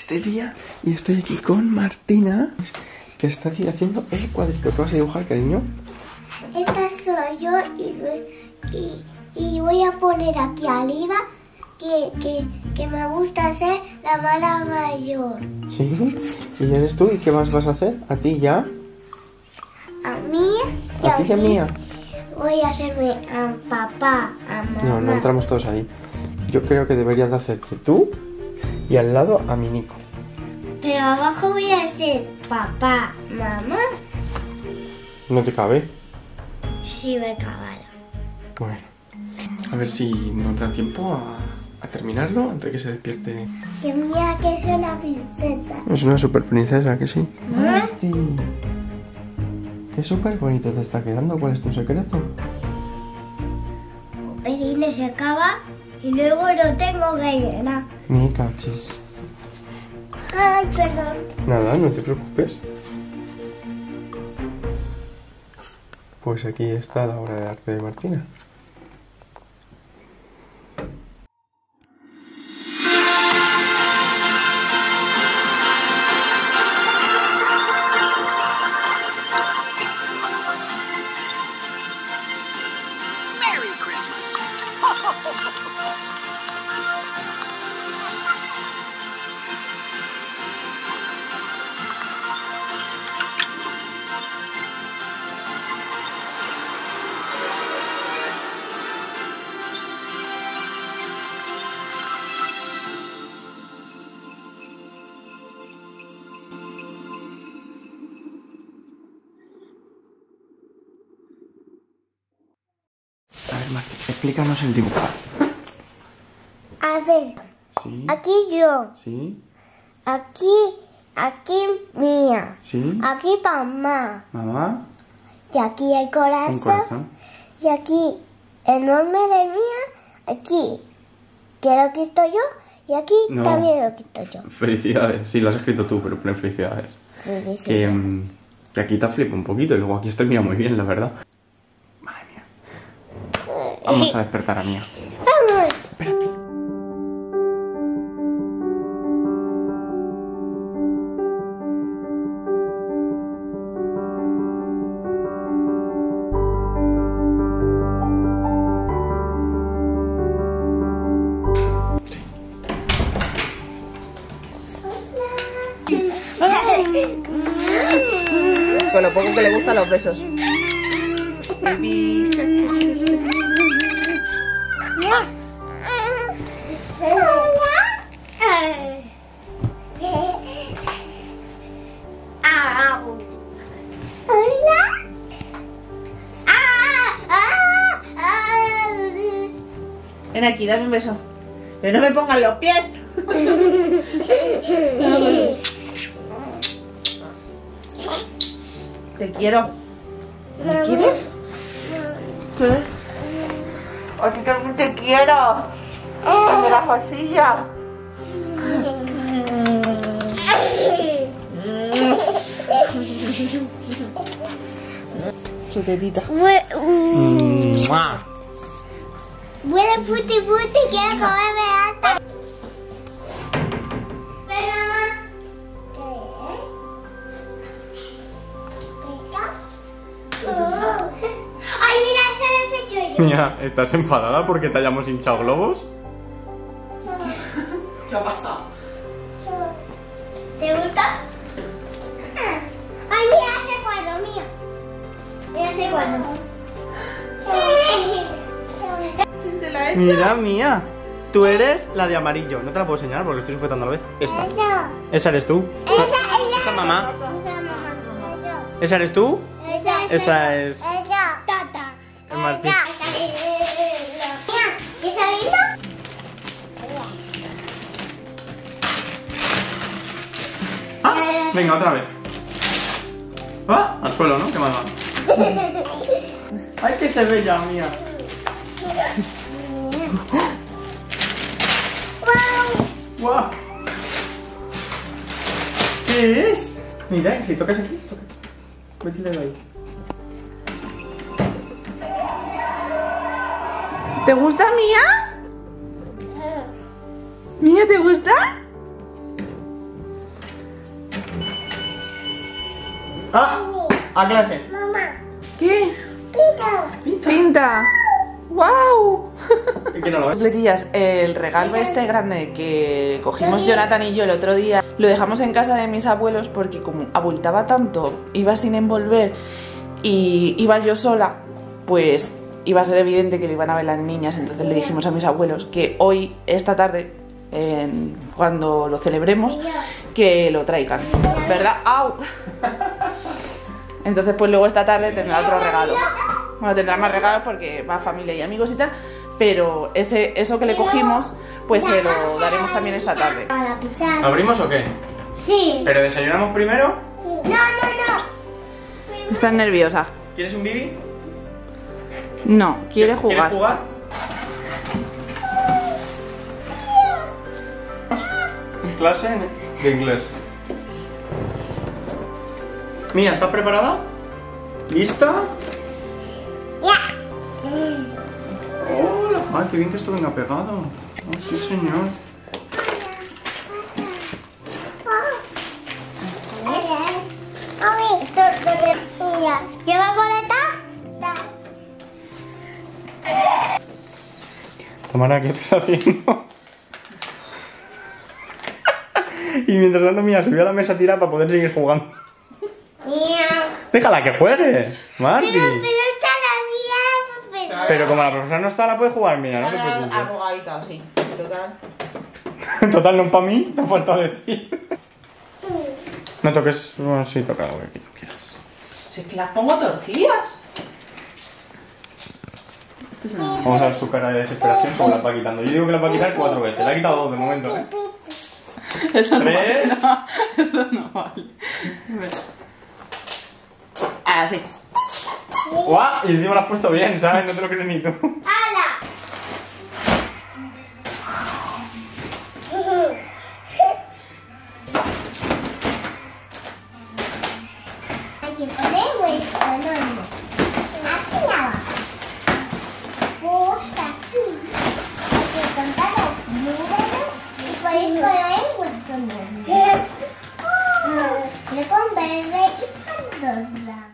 este día y estoy aquí con Martina, que está haciendo el cuadrito. ¿Qué vas a dibujar, cariño? Esta soy yo y voy a poner aquí arriba que me gusta ser la hermana mayor. ¿Sí? ¿Y eres tú? ¿Y qué más vas a hacer? ¿A ti ya? A mí y ¿A ti y a mí? Voy a hacerme a papá, a mamá. No entramos todos ahí. Yo creo que deberías de hacerte tú y al lado a mi Nico. Pero abajo voy a ser papá, mamá. ¿No te cabe? Sí me cabala. Bueno, a ver si nos da tiempo a terminarlo antes de que se despierte. Que mira que es una princesa. Es una super princesa, ¿que sí? ¿Ah? Sí. Qué súper bonito te está quedando. ¿Cuál es tu secreto? Perine se acaba y luego lo tengo que llenar. Mi cachis. Ay, perdón. Nada, no te preocupes. Pues aquí está la obra de arte de Martina. Merry Christmas. A ver, Martina, explícanos el dibujo. A ver, ¿Sí? aquí yo, ¿Sí? aquí mía, ¿Sí? aquí mamá, ¿Mamá? y aquí el Un corazón, corazón. y aquí enorme de mía, aquí que lo quito yo, y aquí No. también lo quito yo. Felicidades. Sí, lo has escrito tú, pero pone felicidades. Que aquí te flipa un poquito y luego aquí estoy mira muy bien, la verdad. Madre mía. Vamos a despertar a Mía. Vamos. Espérate. Con lo poco que le gustan los besos. Ven aquí, dame un beso. Que no me pongan los pies. Te quiero. ¿Me quieres? ¿Qué? A ti también te quiero. En la cosilla. Su tetita. Huele puti, quiero comerme hasta. Ven, mamá. ¿Qué? Ay, mira, eso lo he hecho yo. Mía, ¿estás enfadada porque te hayamos hinchado globos? ¿Qué ha pasado? ¿Te gusta? Ay, mira ese cuadro mío. Mira ese cuadro. Mira, Mía. Tú eres la de amarillo. No te la puedo enseñar porque lo estoy sujetando a la vez. Esta. Esa eres tú. Esa mamá. ¿Esa eres tú? Esa es... Tata. Es Martín. Mira, ¿esa linda? ¡Ah! Venga, otra vez. ¡Ah! Al suelo, ¿no? Qué mal va. ¡Ay, que se ve ya, Mía! ¡Guau! ¿Qué es? Mira, si tocas aquí, toca. Métele ahí. ¿Te gusta, Mía? ¿Mía, te gusta? ¡Ah! A clase. Mamá, ¿Qué? pita. Pinta. ¡Wow! ¿Quién no lo ve? Fletillas, el regalo este grande que cogimos Jonathan y yo el otro día, lo dejamos en casa de mis abuelos porque como abultaba tanto, iba sin envolver y iba yo sola, pues iba a ser evidente que lo iban a ver las niñas. Entonces le dijimos a mis abuelos que hoy, esta tarde, cuando lo celebremos, que lo traigan, ¿verdad? ¡Au! Entonces pues luego esta tarde tendrá otro regalo. Bueno, tendrá más regalos porque va familia y amigos y tal, pero eso que le cogimos pues se lo daremos también esta tarde. Para pisar. ¿Abrimos o qué? Sí. ¿Pero desayunamos primero? No. ¿Estás nerviosa? ¿Quieres un bibi? No, quiere jugar. ¿Quieres jugar? Clase de inglés. Mía, ¿estás preparada? ¿Lista? ¡Hola! ¡Ay, qué bien que esto venga pegado! ¡Oh, sí, señor! Mami, esto mira, ¿lleva coleta? Tamara, ¿qué estás haciendo? Y mientras tanto, Mía subió a la mesa a tirar para poder seguir jugando. Mía. ¡Déjala que juegue! ¡Marty! Pero está la profesora. Pero como la profesora no está, la puede jugar, Mía, no te preocupes. Abogadita, sí, total. Total, no para mí, te ha faltado decir. No toques... Bueno, sí, toca lo que quieras. Si es que las pongo torcidas. Vamos a ver su cara de desesperación como la va quitando. Yo digo que la va a quitar 4 veces. La ha quitado 2 de momento, ¿eh? Eso no 3. vale. Eso no vale. Así. ¡Guau! Y encima lo has puesto bien, ¿sabes? No te lo crees ni tú. ¡Hala! Hay que poner vuestro nombre. Aquí abajo. Pues aquí. Hay que contar los números y podéis poner vuestro nombre. Yo con verde y con rosa.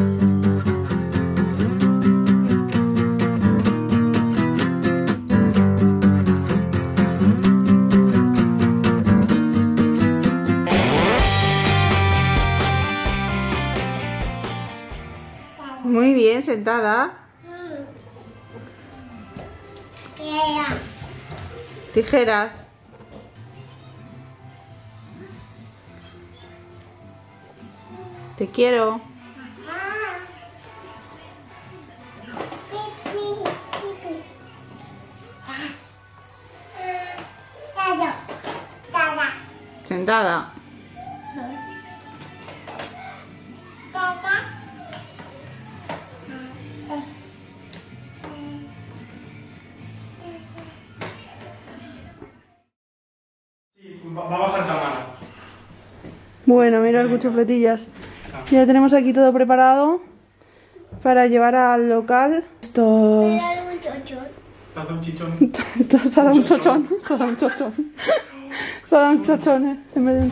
Muy bien, sentada. Tijeras. Te quiero. Sentada. Vamos a Tamara. Bueno, mirad, cuchufletillas. Ya tenemos aquí todo preparado para llevar al local. Estos... Te hace un chichón. Se ha dado un chochón. Se ha dado un chochón. Se ha dado un chochón, en vez de...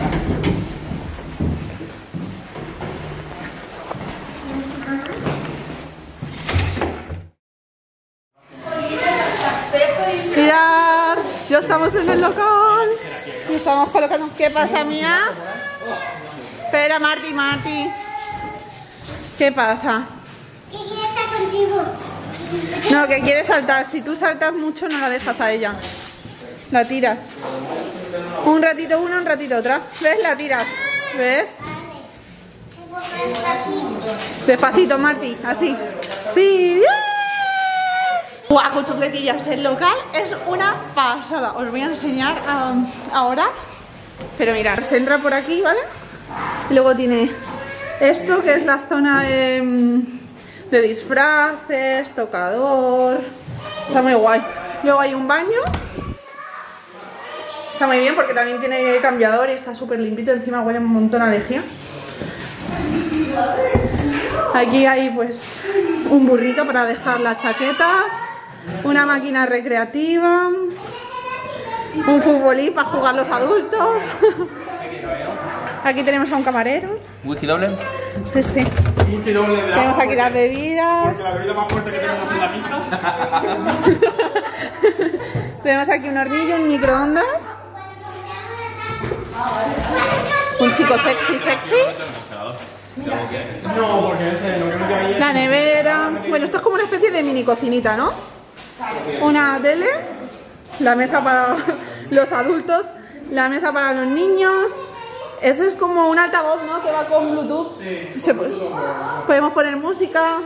Mirad, ya estamos en el local. Y estamos colocando. ¿Qué pasa, Mía? Espera, Marty. ¿Qué pasa? ¿Qué quiere estar contigo? No, que quiere saltar. Si tú saltas mucho, no la dejas a ella. La tiras. Un ratito una, un ratito otra. ¿Ves? La tiras. ¿Ves? Despacito, Marty. Así. Sí. ¡Guau, cuchufletillas! El local es una pasada. Os voy a enseñar ahora. Pero mirad, se entra por aquí, ¿vale? Y luego tiene esto, que es la zona de disfraces, tocador. Está muy guay. Luego hay un baño. Está muy bien porque también tiene cambiador y está súper limpito. Encima huele un montón a lejía. Aquí hay pues un burrito para dejar las chaquetas. Una máquina recreativa. Un futbolín para jugar los adultos. Aquí tenemos a un camarero. ¿Whisky doble? Sí, sí. Whisky doble de Tenemos aquí las bebidas. Porque la bebida más fuerte que tenemos en la pista. Tenemos aquí un hornillo, un microondas. Un chico sexy. No, porque ese lo que mete ahí es... La nevera. Bueno, esto es como una especie de mini cocinita, ¿no? Una tele. La mesa para los adultos. La mesa para los niños. Eso es como un altavoz, ¿no? Que va con Bluetooth. Sí, podemos poner música.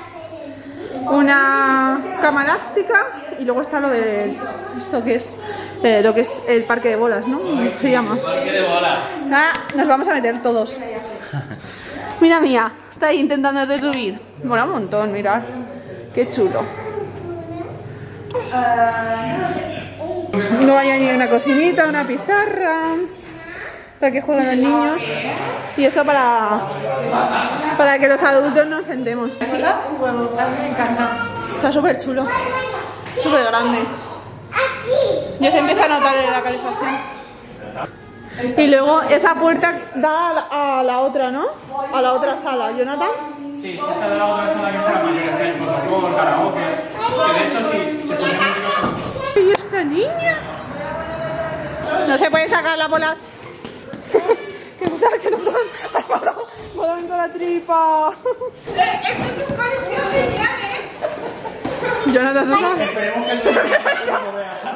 Una cama elástica. Y luego está lo de... ¿Esto qué es? Lo que es el parque de bolas, ¿no? ¿Cómo se llama? Parque de bolas. Ah, nos vamos a meter todos. Mira mía, está ahí intentando de subir. Mola un montón, mirad. Qué chulo. No hay ni una cocinita, una pizarra para que jueguen los niños. Y esto para que los adultos nos sentemos. A mí me encanta. Está súper chulo. Súper grande. Ya se empieza a notar la calefacción. Y luego esa puerta da a la otra, ¿no? A la otra sala. ¿Jonathan? Sí, esta de la otra sala que está la mayor, que hay fotocall, karaoke. Que de hecho sí, se puede música. ¿Y esta niña? No se puede sacar las bolas. Que nos han volado en toda la tripa. Esto es un colección de viajes. Jonathan, ¿no? Esperemos que el niño no lo vea.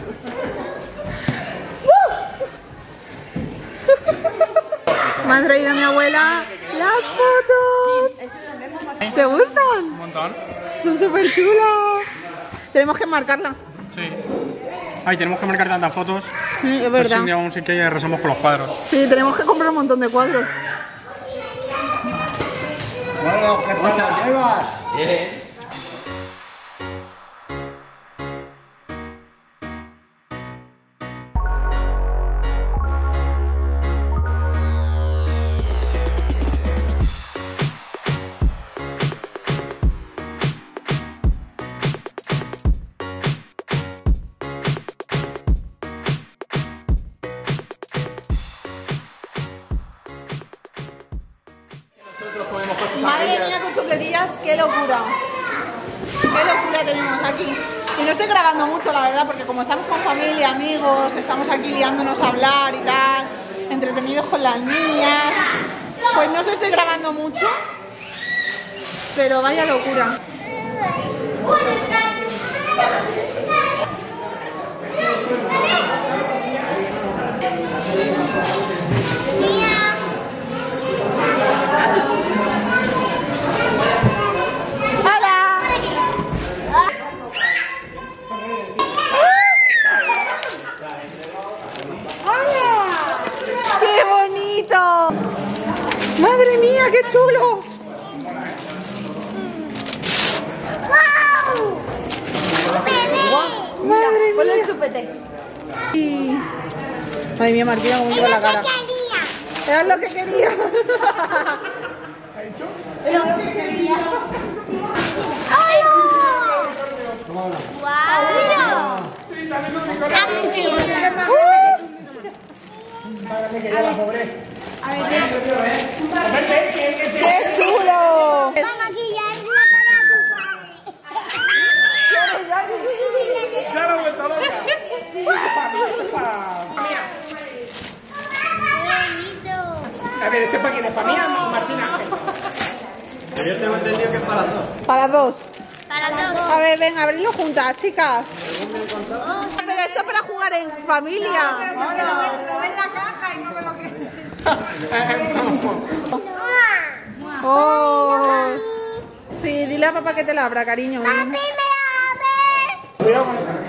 Me han traído a mi abuela las fotos. ¿Te gustan? Un montón. Son súper chulas. Tenemos que marcarla. Sí. Ay, tenemos que marcar tantas fotos. Sí, es A ver si verdad. un día vamos a ir que ya arrasamos con los cuadros. Sí, tenemos que comprar un montón de cuadros. Bueno, ¿qué tal llevas? Madre mía, con chupletillas, qué locura. Qué locura tenemos aquí. Y no estoy grabando mucho, la verdad, porque como estamos con familia, amigos, estamos aquí liándonos a hablar y tal, entretenidos con las niñas, pues no os estoy grabando mucho, pero vaya locura. ¡Qué bonito! ¡Madre mía, qué chulo! ¡Wow! ¡Bebé! ¡Madre mía! el chupete. Y... Madre mía, Martina, cómo lleva la cara. Era lo que quería. ¡Qué chulo! Vamos aquí, ya es la cara de tu padre. ¡Claro, vuelta loca! A ver, ¿ese para quién es? ¿Para mí o Martina? Yo tengo entendido que es para dos. Para dos. Para todos. A ver, ven, abrirlo juntas, chicas. Pero esto es para jugar en familia. Oh. Sí, dile a papá que te la abra, cariño. ¡Papi, me la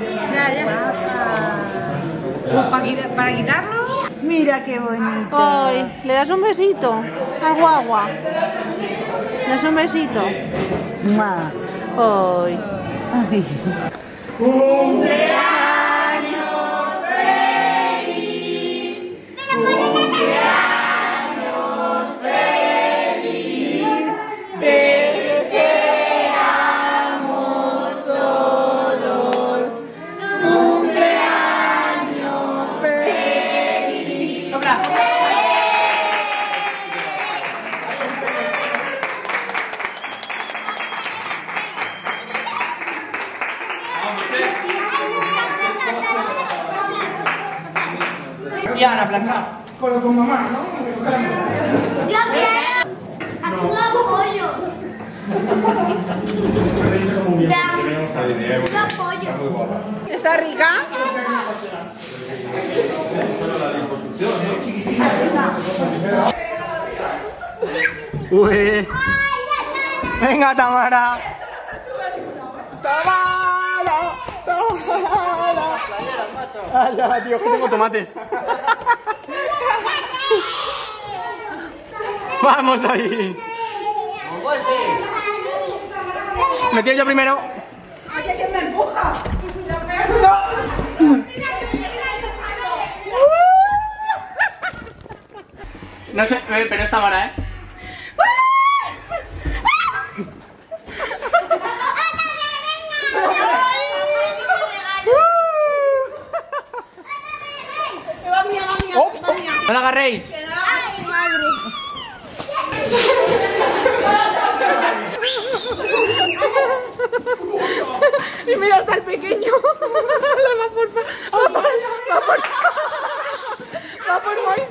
abres! Para quitarlo, mira qué bonito. Ay, ¿le das un besito al guagua? ¿Le das un besito? ¡Mua! Ay. Ay. Y Ana, planchar. Con mamá, ¿no? Yo quiero. Aquí los pollos. Los pollos. ¿Está rica? Uy. Venga, Tamara. Tamara. Tamara. ¡Hala, tío, que tengo tomates! ¡Vamos ahí! ¿Me tiro yo primero? Oye, ¿quién me empuja? No sé, pero es Tamara, ¿eh? ¡No la agarréis! ¡Ay, madre! Y mira, está el pequeño. Va por Mois.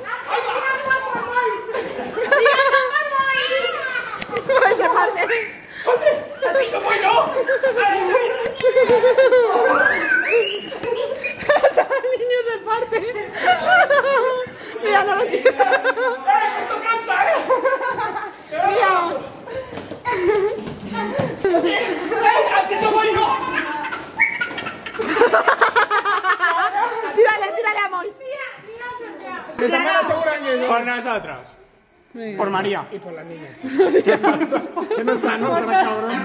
¡Así como yo! El niño se parte. Mira, no lo tiene. Mira. ¡Así como yo! Tírale a Mois. Por nosotros. Por María. Y por las niñas. Que no está, no será cabrón.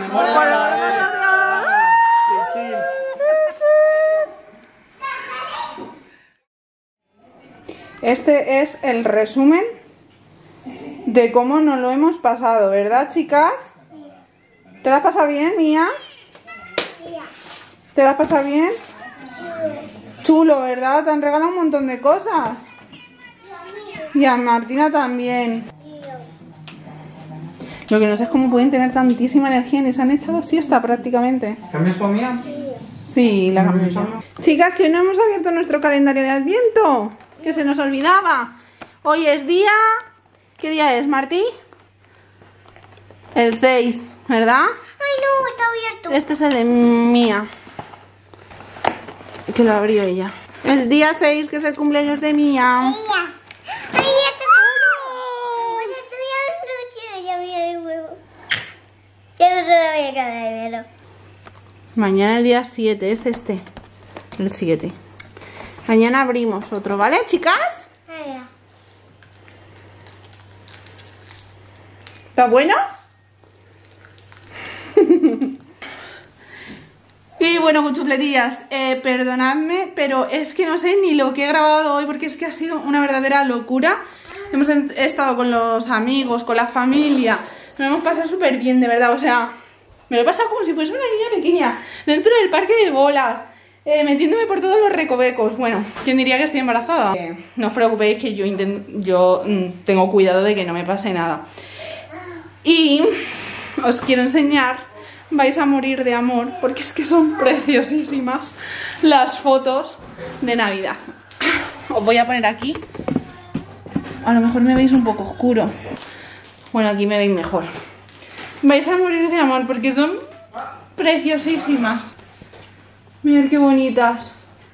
Este es el resumen de cómo nos lo hemos pasado, ¿verdad, chicas? ¿Te lo has pasado bien, Mía? ¿Te lo has pasado bien? Chulo, ¿verdad? Te han regalado un montón de cosas. Y a Martina también. Lo que no sé es cómo pueden tener tantísima energía y se han echado siesta prácticamente. ¿Cambias comida? Sí, la cambiamos ya. Chicas, que no hemos abierto nuestro calendario de Adviento, que se nos olvidaba. Hoy es día... ¿Qué día es, Martí? El 6, ¿verdad? Ay, no, está abierto. Este es el de Mía, que lo abrió ella. El día 6, que es el cumpleaños de Mía. Ella. Ay, mira, te ya mira el huevo. Ya no se lo voy a quedar dinero. Mañana el día 7, es este. El 7. Mañana abrimos otro, ¿vale, chicas? ¿Está bueno? Y bueno, cuchufletillas, perdonadme, pero es que no sé ni lo que he grabado hoy porque es que ha sido una verdadera locura. Hemos estado con los amigos, con la familia, nos hemos pasado súper bien, de verdad, o sea, me lo he pasado como si fuese una niña pequeña, dentro del parque de bolas, metiéndome por todos los recovecos. Bueno, ¿quién diría que estoy embarazada? No os preocupéis que yo tengo cuidado de que no me pase nada. Y os quiero enseñar, vais a morir de amor, porque es que son preciosísimas las fotos de Navidad. Os voy a poner aquí. A lo mejor me veis un poco oscuro. Bueno, aquí me veis mejor. Vais a morir de amor porque son preciosísimas. Mirad qué bonitas.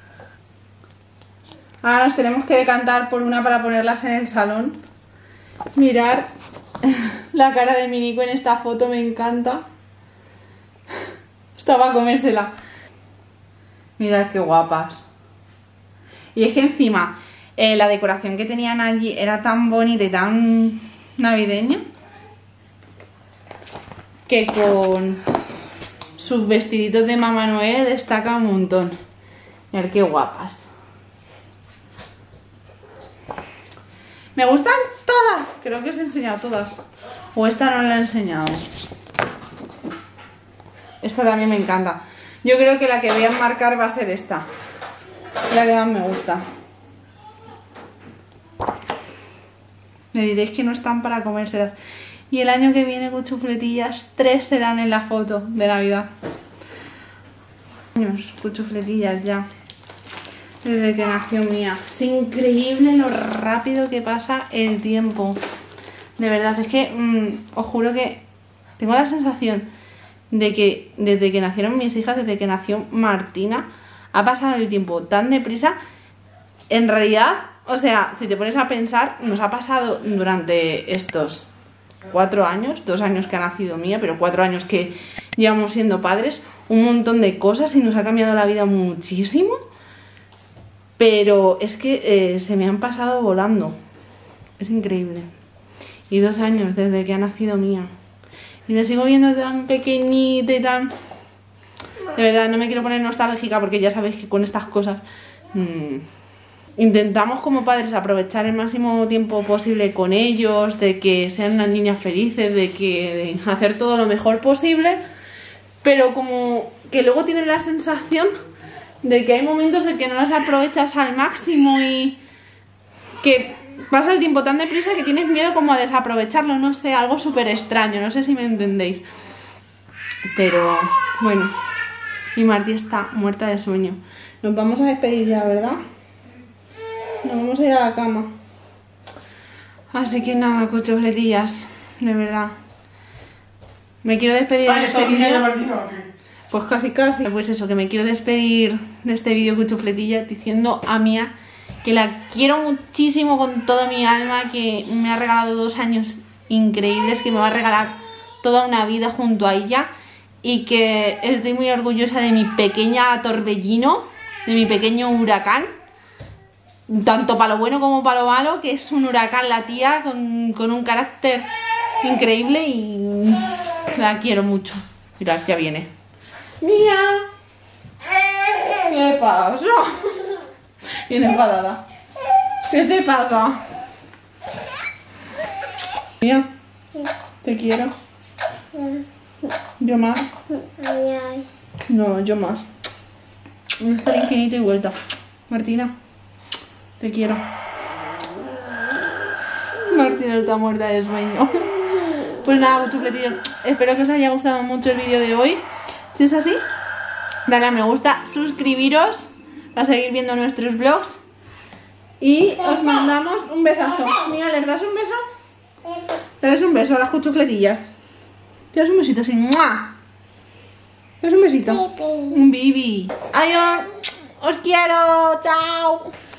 Ahora nos tenemos que decantar por una para ponerlas en el salón. Mirad la cara de mi Nico en esta foto, me encanta. Estaba a comérsela. Mirad qué guapas. Y es que encima la decoración que tenían allí era tan bonita y tan navideña que con sus vestiditos de Mamá Noel destaca un montón. Mirad qué guapas. Me gustan todas. Creo que os he enseñado todas. O esta no la he enseñado. Esta también me encanta. Yo creo que la que voy a marcar va a ser esta. La que más me gusta. Me diréis que no están para comérselas. Y el año que viene, cuchufletillas, 3 serán en la foto de Navidad. Cuchufletillas ya. Desde que nació Mía. Es increíble lo rápido que pasa el tiempo. De verdad, es que os juro que tengo la sensación de que desde que nacieron mis hijas, desde que nació Martina, ha pasado el tiempo tan deprisa. En realidad, o sea, si te pones a pensar, nos ha pasado durante estos 4 años, 2 años que ha nacido Mía, pero 4 años que llevamos siendo padres, un montón de cosas y nos ha cambiado la vida muchísimo. Pero es que se me han pasado volando. Es increíble. Y 2 años desde que ha nacido Mía. Y la sigo viendo tan pequeñita y tan... De verdad, no me quiero poner nostálgica porque ya sabéis que con estas cosas... Intentamos como padres aprovechar el máximo tiempo posible con ellos, de que sean las niñas felices, de hacer todo lo mejor posible. Pero como que luego tienen la sensación de que hay momentos en que no las aprovechas al máximo y que... pasa el tiempo tan deprisa que tienes miedo como a desaprovecharlo, no sé, algo súper extraño, no sé si me entendéis. Pero, bueno, y Martí está muerta de sueño. Nos vamos a despedir ya, ¿verdad? Nos vamos a ir a la cama. Así que nada, cuchufletillas, de verdad. Me quiero despedir de este vídeo. Pues casi. Pues eso, que me quiero despedir de este vídeo, cuchufletillas, diciendo a Mía que la quiero muchísimo con toda mi alma, que me ha regalado 2 años increíbles, que me va a regalar toda una vida junto a ella y que estoy muy orgullosa de mi pequeña torbellino, de mi pequeño huracán, tanto para lo bueno como para lo malo, que es un huracán la tía con un carácter increíble y la quiero mucho. Mirad, ya viene. Mía, ¿qué pasa? Viene enfadada. ¿Qué te pasa? Mía, te quiero. ¿Yo más? No, yo más. Hasta el infinito y vuelta. Martina, te quiero. Martina está muerta de sueño. Pues nada, cuchufletillos, espero que os haya gustado mucho el vídeo de hoy. Si es así, dale a me gusta, suscribiros para seguir viendo nuestros vlogs. Y os mandamos un besazo. Mira, ¿les das un beso? Dales un beso a las cuchufletillas. Te das un besito así. ¡Mua! ¿Te das un besito? Un bibi. Adiós. Os quiero. Chao.